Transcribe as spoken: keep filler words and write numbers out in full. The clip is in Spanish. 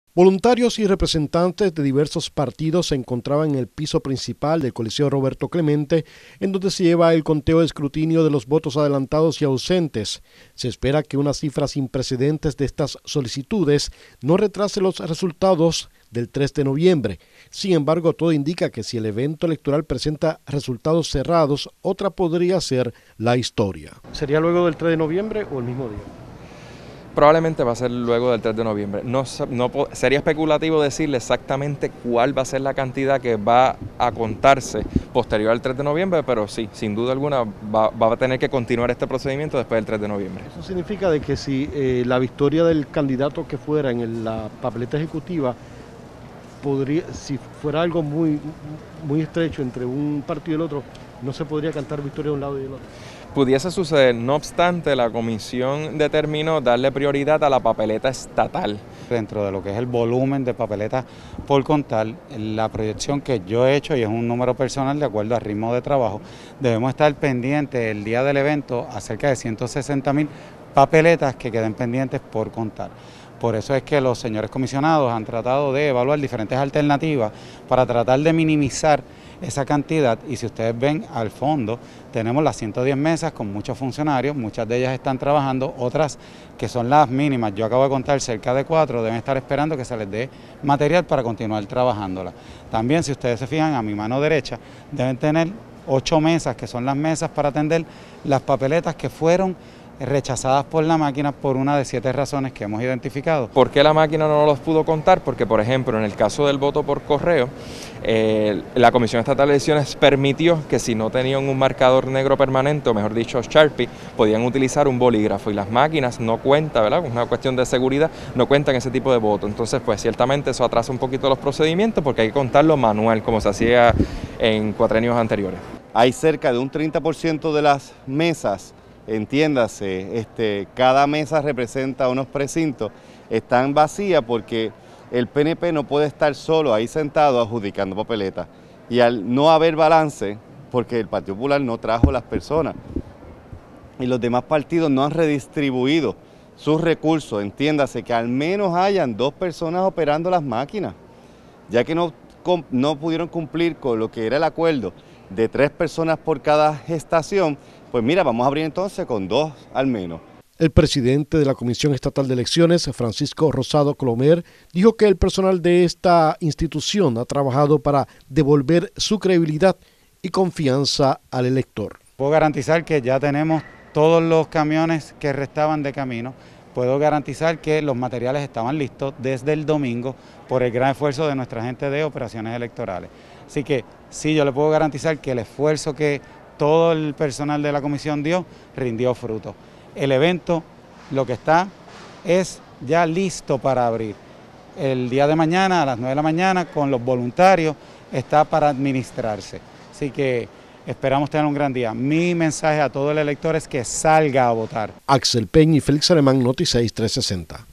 Voluntarios y representantes de diversos partidos se encontraban en el piso principal del Coliseo Roberto Clemente, en donde se lleva el conteo de escrutinio de los votos adelantados y ausentes. Se espera que una cifra sin precedentes de estas solicitudes no retrase los resultados del tres de noviembre. Sin embargo, todo indica que si el evento electoral presenta resultados cerrados, otra podría ser la historia. ¿Sería luego del tres de noviembre o el mismo día? Probablemente va a ser luego del tres de noviembre. No, no, sería especulativo decirle exactamente cuál va a ser la cantidad que va a contarse posterior al tres de noviembre, pero sí, sin duda alguna va, va a tener que continuar este procedimiento después del tres de noviembre. Eso significa de que si eh, la victoria del candidato que fuera en el, la papeleta ejecutiva, podría, si fuera algo muy, muy estrecho entre un partido y el otro, no se podría cantar victoria de un lado y del otro. Pudiese suceder, no obstante, la comisión determinó darle prioridad a la papeleta estatal. Dentro de lo que es el volumen de papeletas por contar, la proyección que yo he hecho, y es un número personal de acuerdo al ritmo de trabajo, debemos estar pendientes el día del evento a cerca de ciento sesenta mil papeletas que queden pendientes por contar. Por eso es que los señores comisionados han tratado de evaluar diferentes alternativas para tratar de minimizar esa cantidad, y si ustedes ven al fondo tenemos las ciento diez mesas con muchos funcionarios, muchas de ellas están trabajando, otras que son las mínimas, yo acabo de contar cerca de cuatro, deben estar esperando que se les dé material para continuar trabajándola. También, si ustedes se fijan, a mi mano derecha deben tener ocho mesas, que son las mesas para atender las papeletas que fueron rechazadas por la máquina por una de siete razones que hemos identificado. ¿Por qué la máquina no los pudo contar? Porque, por ejemplo, en el caso del voto por correo, eh, la Comisión Estatal de Elecciones permitió que si no tenían un marcador negro permanente, o mejor dicho, Sharpie, podían utilizar un bolígrafo, y las máquinas no cuentan, ¿verdad? Es una cuestión de seguridad, no cuentan ese tipo de voto. Entonces, pues ciertamente eso atrasa un poquito los procedimientos porque hay que contarlo manual, como se hacía en cuatrenios anteriores. Hay cerca de un treinta por ciento de las mesas, entiéndase, este, cada mesa representa unos precintos, están vacías porque el P N P no puede estar solo ahí sentado adjudicando papeletas. Y al no haber balance, porque el Partido Popular no trajo las personas y los demás partidos no han redistribuido sus recursos, entiéndase que al menos hayan dos personas operando las máquinas, ya que no, no pudieron cumplir con lo que era el acuerdo de tres personas por cada estación. Pues mira, vamos a abrir entonces con dos al menos. El presidente de la Comisión Estatal de Elecciones, Francisco Rosado Colomer, dijo que el personal de esta institución ha trabajado para devolver su credibilidad y confianza al elector. Puedo garantizar que ya tenemos todos los camiones que restaban de camino. Puedo garantizar que los materiales estaban listos desde el domingo por el gran esfuerzo de nuestra gente de operaciones electorales. Así que sí, yo le puedo garantizar que el esfuerzo que todo el personal de la comisión dio, rindió fruto. El evento, lo que está, es ya listo para abrir. El día de mañana, a las nueve de la mañana, con los voluntarios, está para administrarse. Así que esperamos tener un gran día. Mi mensaje a todo el elector es que salga a votar. Axel Peña y Félix Alemán, Noti seis trescientos sesenta.